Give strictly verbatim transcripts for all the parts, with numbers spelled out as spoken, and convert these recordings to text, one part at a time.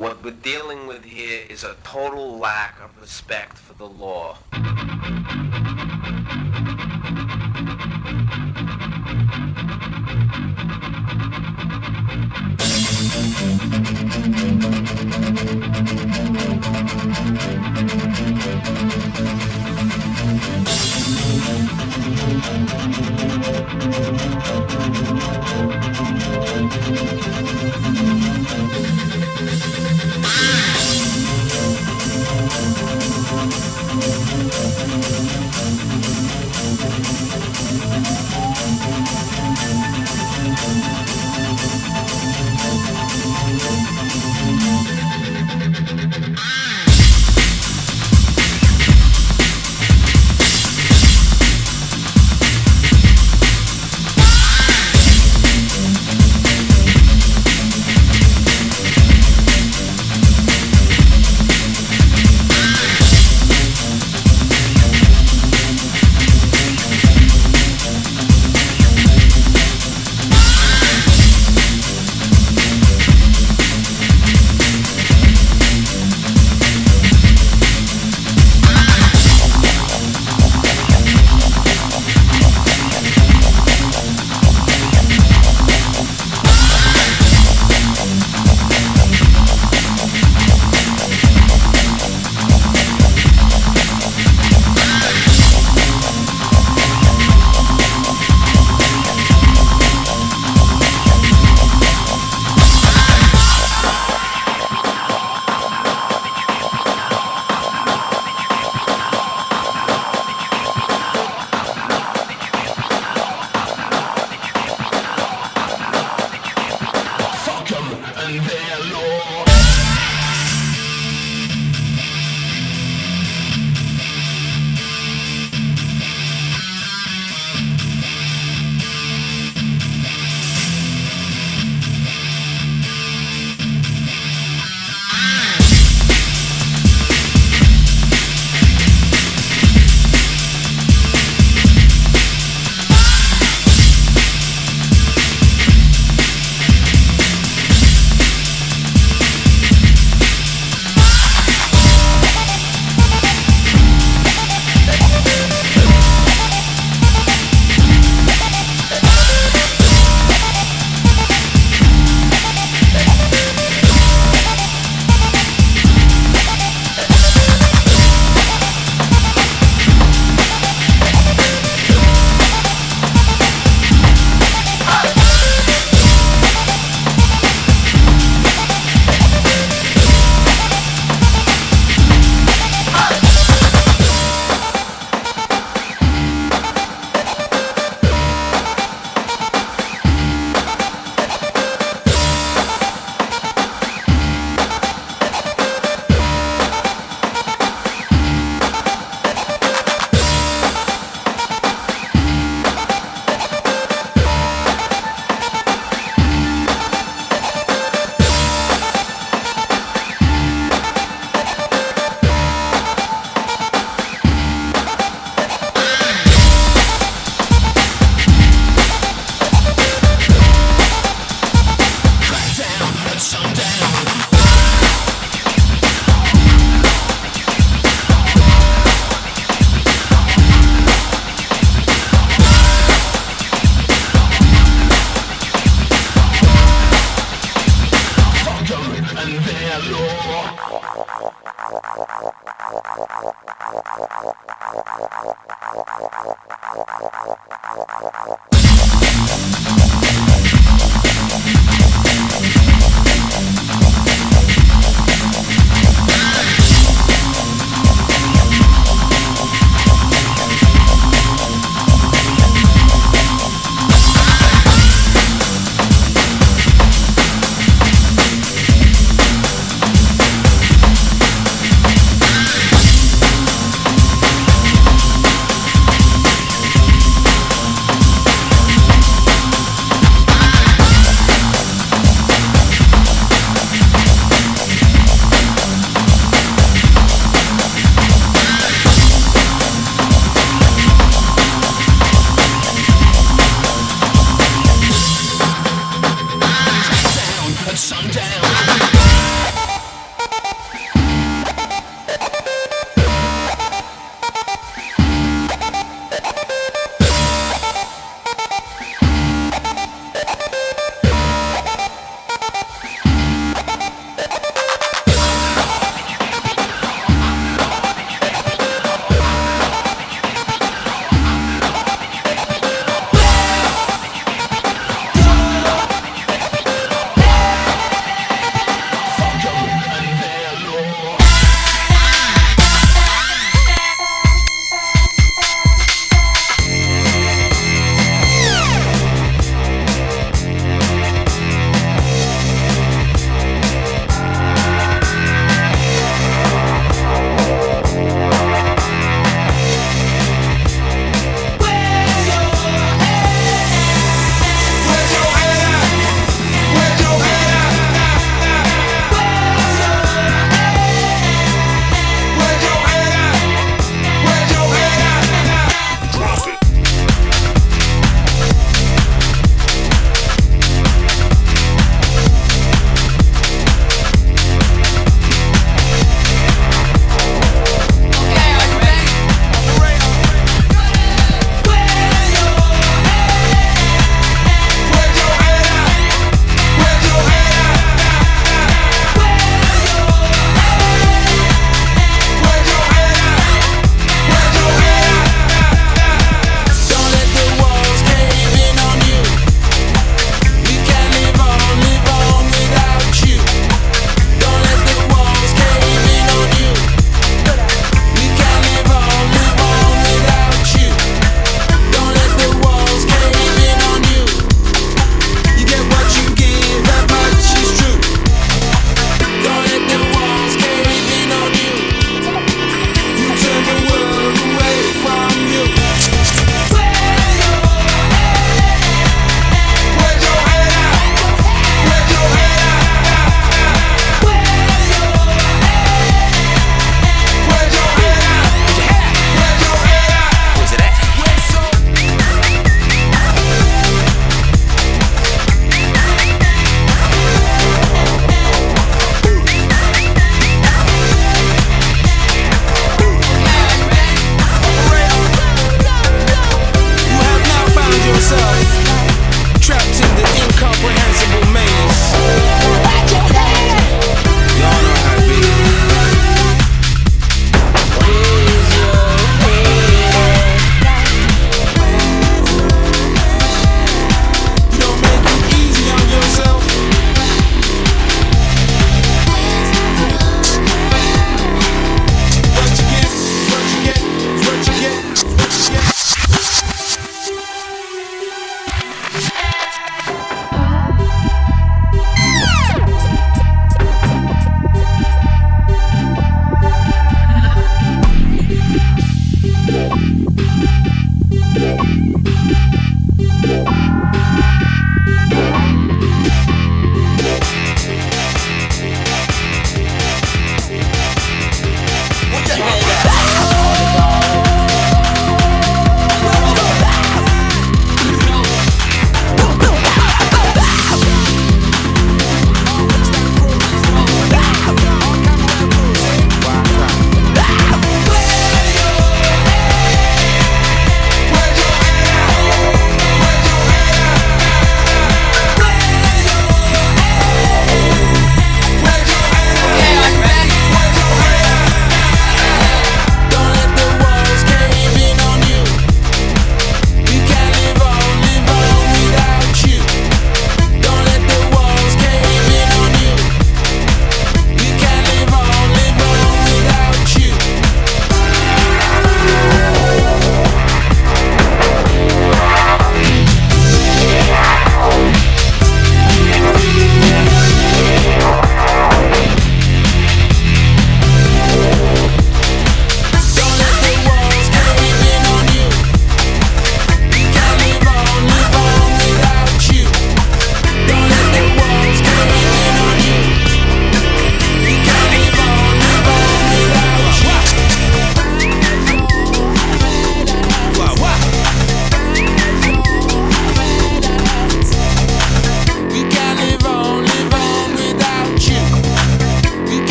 What we're dealing with here is a total lack of respect for the law.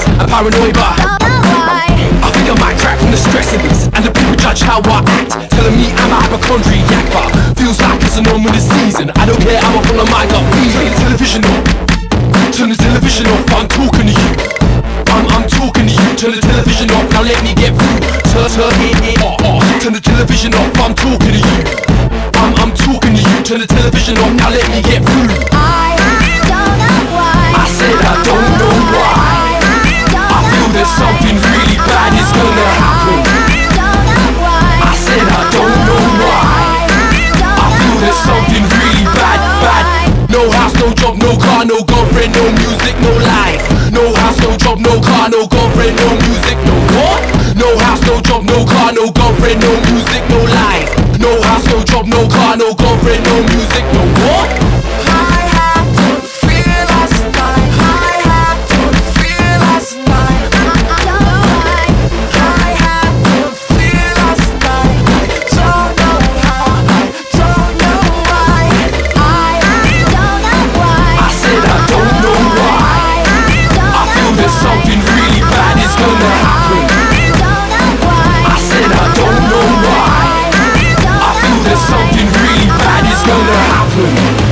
I'm paranoid but I think I might crack from the stress of this, and the people judge how I act, telling me I'm a hypochondriac, but feels like it's a normal season. I don't care, I'm up on the mic, up turn the television off, turn the television off, I'm talking to you, I'm, I'm talking to you, turn the television off, now let me get through, turn, turn it, it, oh, oh. Turn the television off, I'm talking to you, I'm, I'm talking to you, turn the television off, now let me get through. I don't know why, I said I don't know why, I feel there's something really bad is gonna happen. I said I don't know why, I feel there's something really bad, bad. No house, no job, no car, no girlfriend, no music, no life. No house, no job, no car, no girlfriend, no music, no what? No house, no job, no car, no girlfriend, no music, no life. No house, no job, no car, no girlfriend, no music, no what? I had to feel last night, I had to feel last night. I don't know why, I had to feel last night. I don't know how, I don't know why, I don't know why. I said I don't know why, I feel there's something really bad is gonna happen. I said I don't know why, I feel there's something really bad is gonna happen.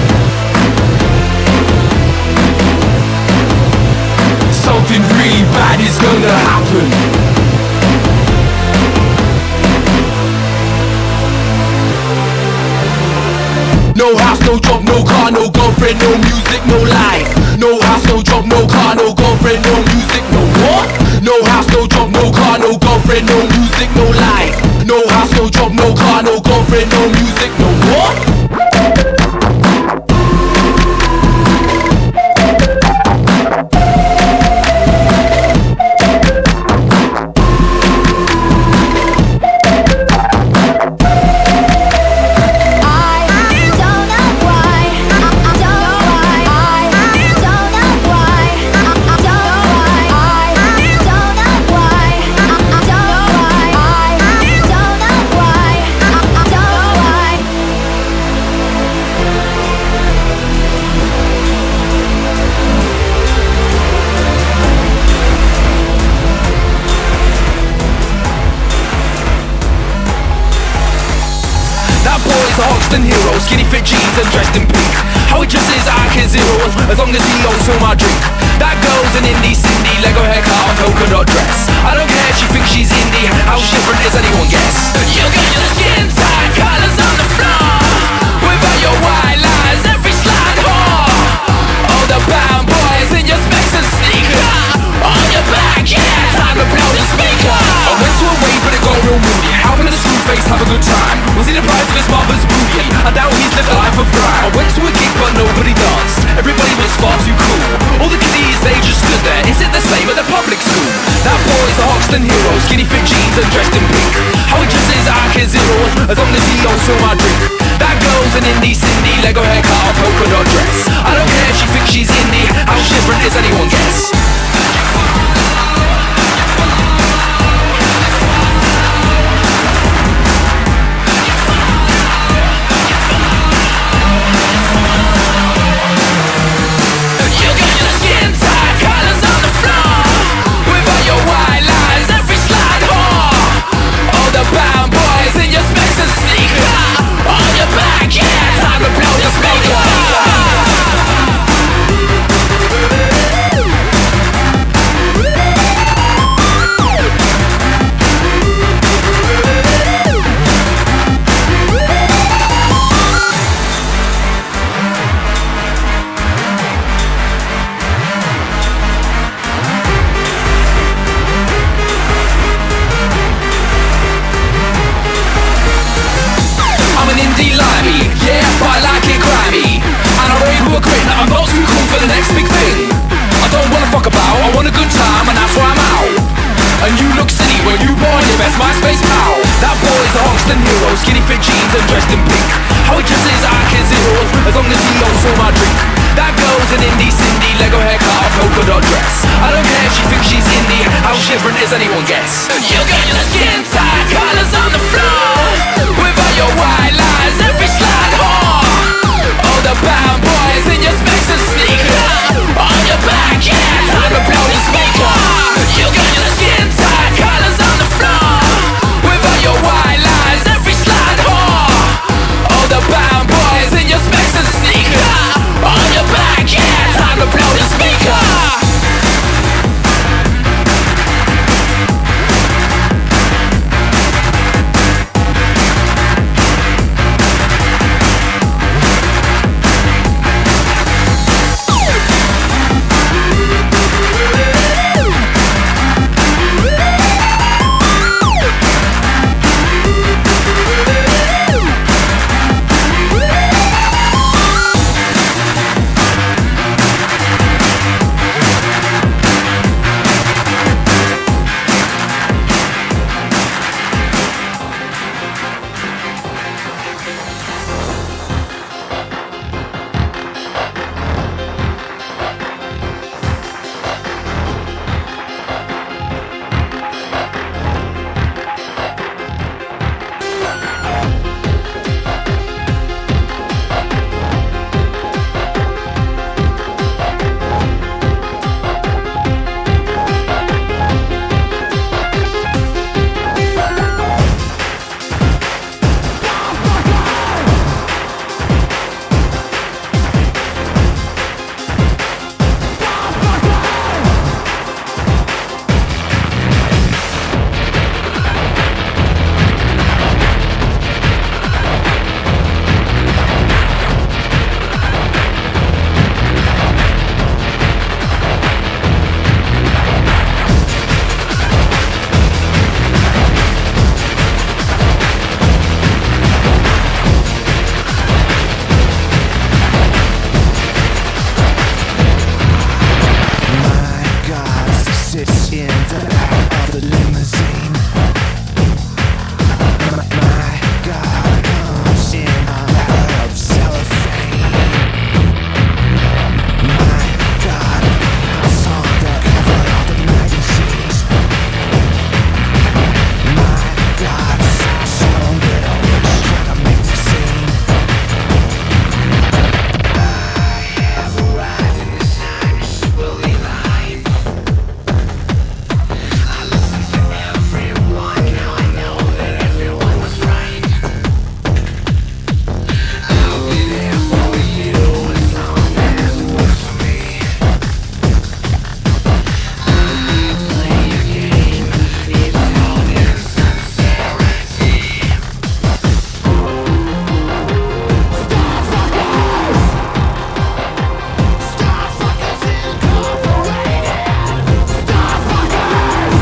Something really bad is gonna happen. No house, no job, no car, no girlfriend, no music, no life. No house, no job, no car, no girlfriend, no music, no what? No house, no job, no car, no girlfriend, no music, no life. No house, no job, no car, no girlfriend, no music, no what? Hoxton hero, skinny fit jeans and dressed in pink. How he dresses, I can zero as long as he owns fill my drink. That girl's an indie Cindy, Lego haircut and polka dot dress. I don't care, she thinks she's indie. How different is anyone guess? You got your skin tight, colors on the floor, without your white lines, every slide whore. All the bound boys in your specs and sneakers, on your back, yeah, time to blow the speaker. I went to a rave but it got real moody. How can the screw face have a good time? Was he the prize of his mother's booty? I doubt he's lived a life of crime. I went to a gig but nobody danced, everybody was far too cool. All the kiddies, they just stood there. Is it the same at the public school? That boy's a Hoxton hero, skinny fit jeans and dressed in pink. How he dresses, I can zero as long as he owns fill my drink. That girl's an indie Cindy, Lego haircut, polka dot dress. I don't care, she thinks she's indie. How different is anyone guess? MySpace pal. That boy's a Hoxton hero, skinny fit jeans and dressed in pink. How he dresses, I can zeros as long as he knows for my drink. That girl's an indie Cindy, Lego haircut, polka dot dress. I don't care, she thinks she's indie. How different is anyone guess? You got your skin tight, colors on the floor, without your white lines, every slide whore. All the bound boys in your specs and sneakers, on your back, yeah, time to blow the speaker. in the back of the limousine. My, my God comes in a bag of cellophane. My God, I saw the cover of the magazines. My God, some little bitch trying to make the scene. I have arrived in this time, believe I'm. I listen to everyone, now I know that everyone was right. I'll be there for you as long as it works for me. I play your game, it's all in sincerity. Starfuckers Incorporated. Starfuckers.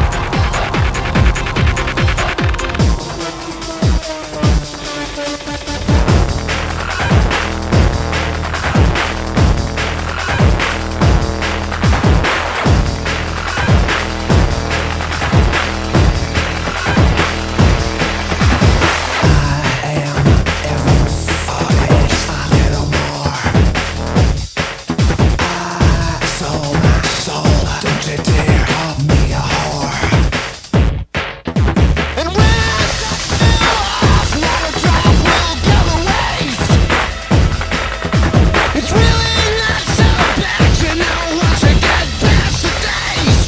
I am every artist, a little more. I sold my soul, don't you dare call me a whore. And when off, not a drop will go to waste. It's really not so bad, you know, once you get past the taste.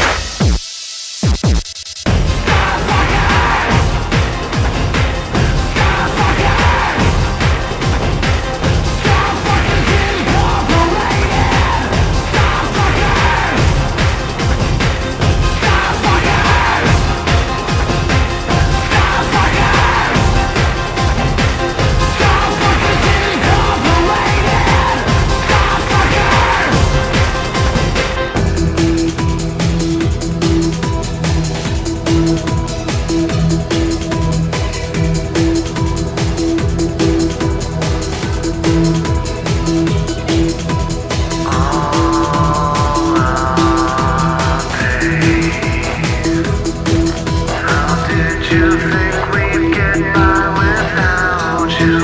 Did you think we'd get by without you?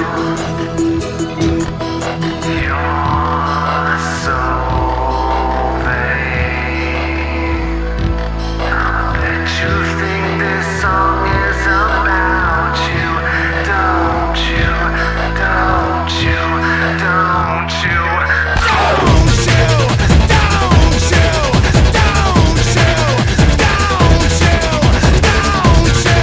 You're so vain. Did you think this song is about you? Don't you? Don't you? Don't you? Don't you? Don't you? Don't you? Don't you? Don't you?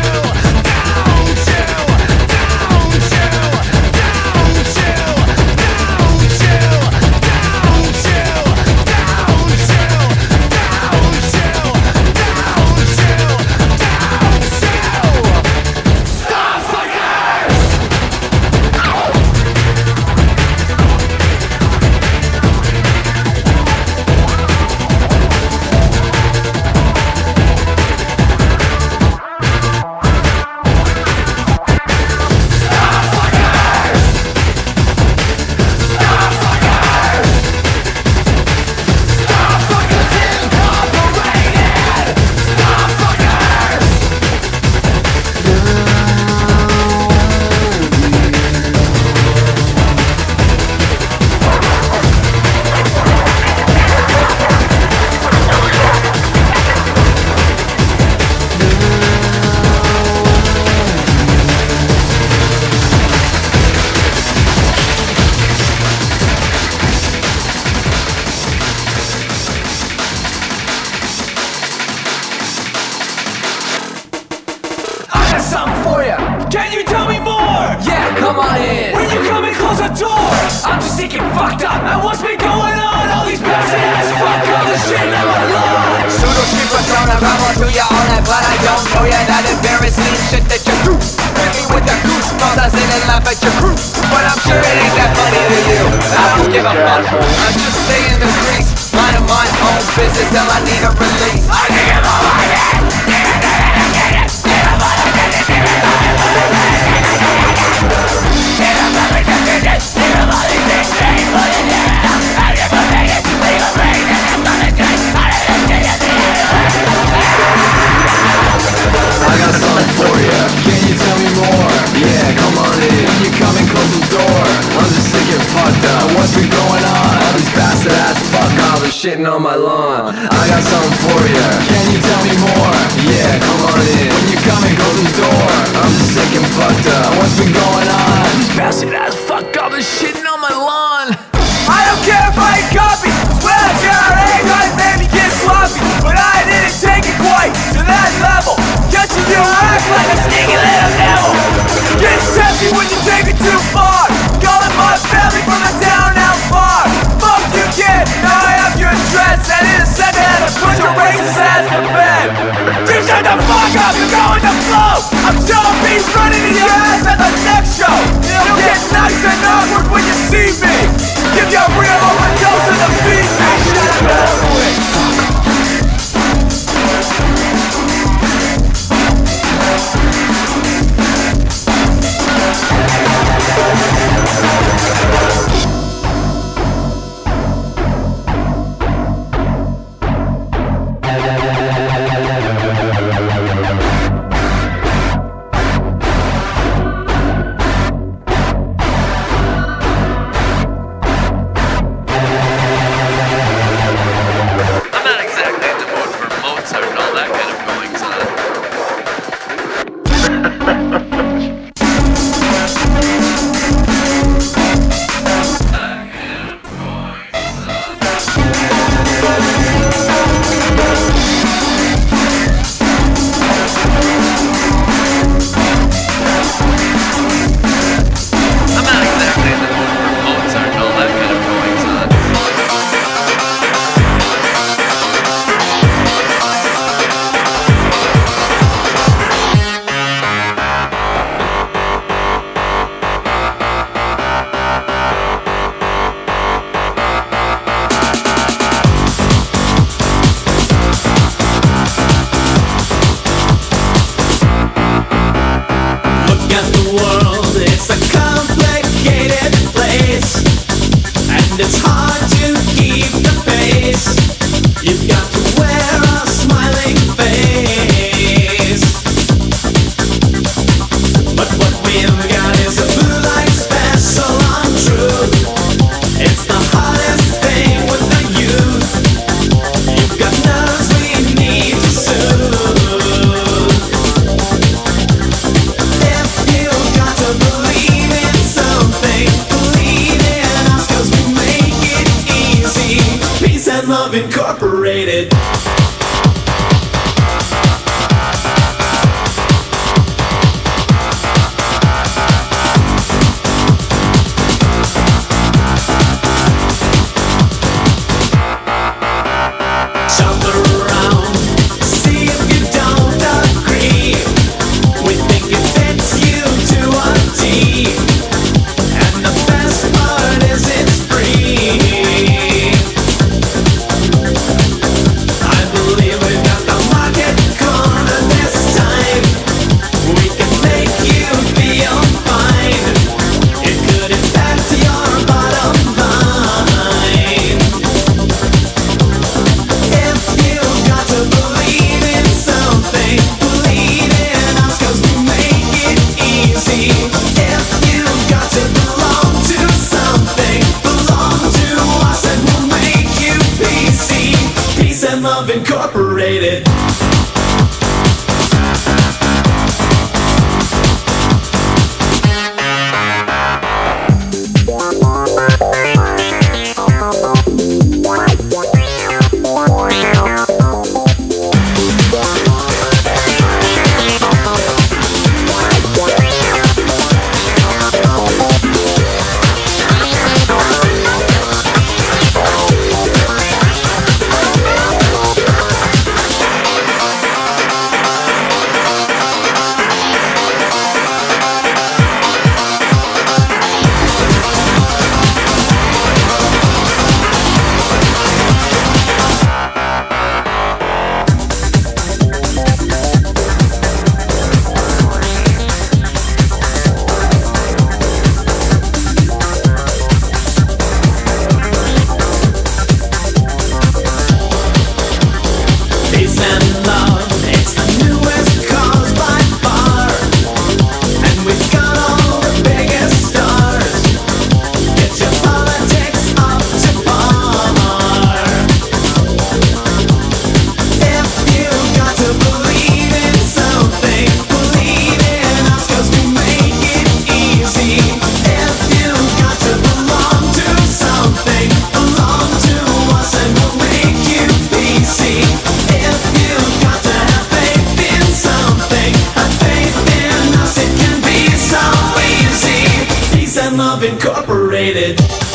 come on in. When you come and close the door, I'm just thinking fucked up. And what's been going on? All these bastard ass fuck all the shit I'm alone. Pseudo street persona, rhyme on to ya all night, but I don't know ya. That embarrassing shit that you do. Hit me with the goosebumps, I sit and laugh at your crew. But I'm sure it ain't that funny to you. I don't give a fuck. I'm just staying the crease, minding my own business till I need a release. I think I'm all right. shitting on my lawn. I got something for ya. Can you tell me more? Yeah, come on in. When you come and close the door, I'm just sick and fucked up. What's been going on? These bastard ass fuck up and shitting on my lawn. I don't care if I ain't copy. Well, I got egg, I made me get sloppy, but I didn't take it quite to that level. Catching you act like a sneaky little devil. Get sassy when you take it too far. Calling my family from the town out far. Fuck you, kid. Now I have your address, and in a second I have to put your racist ass to bed. Dude, shut the fuck up. You're going to flow. I'm John B's running in your ass at the next show. It'll get nice and awkward when you see me. Give you a real overdose of the beat. Shut up. Love Incorporated. Love Incorporated.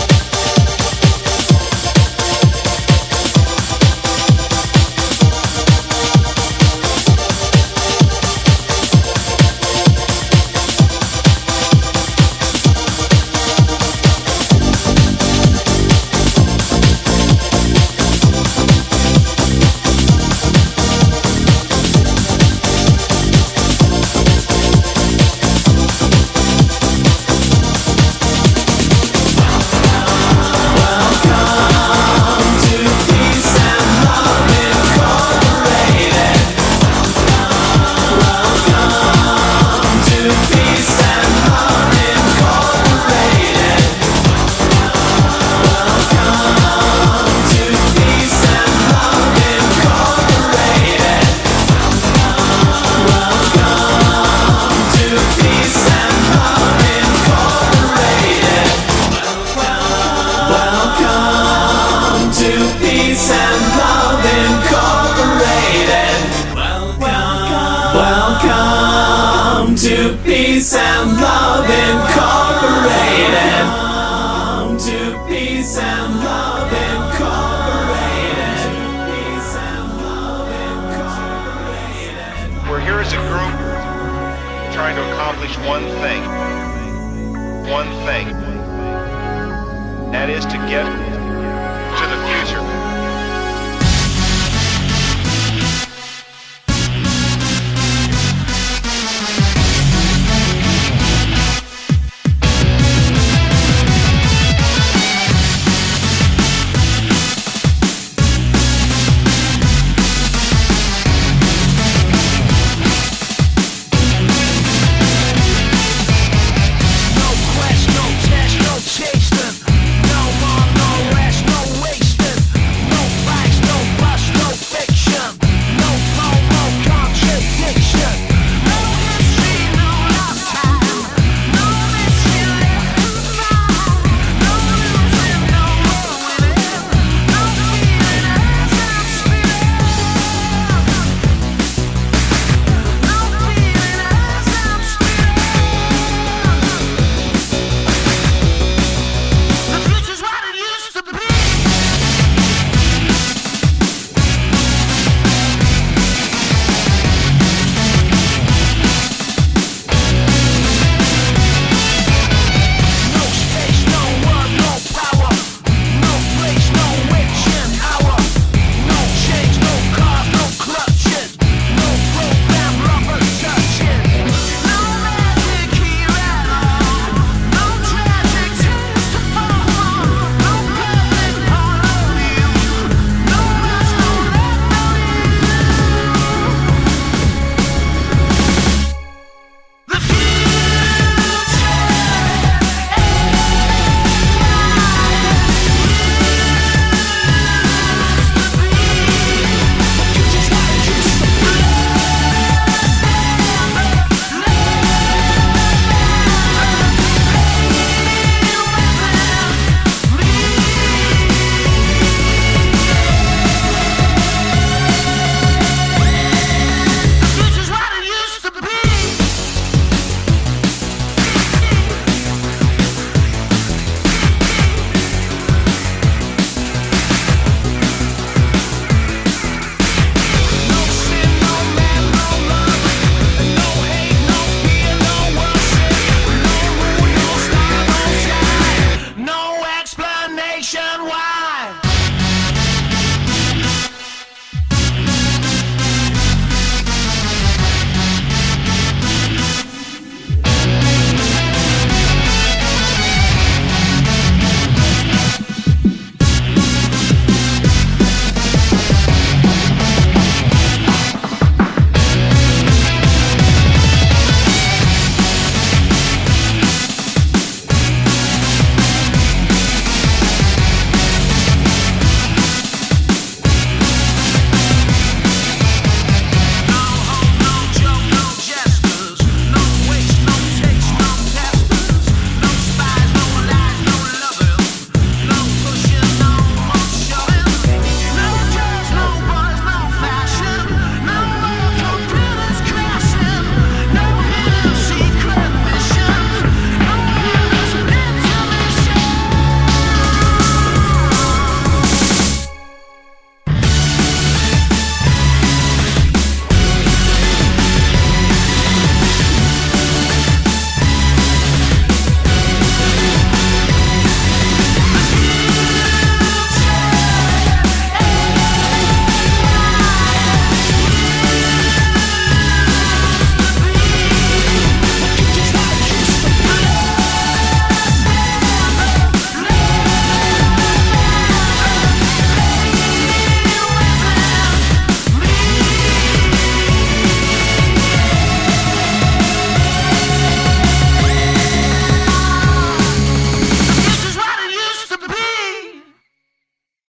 Welcome to Peace and Love Incorporated. Welcome to Peace and Love Incorporated. Peace and Love Incorporated. We're here as a group trying to accomplish one thing. One thing. That is to get to the future.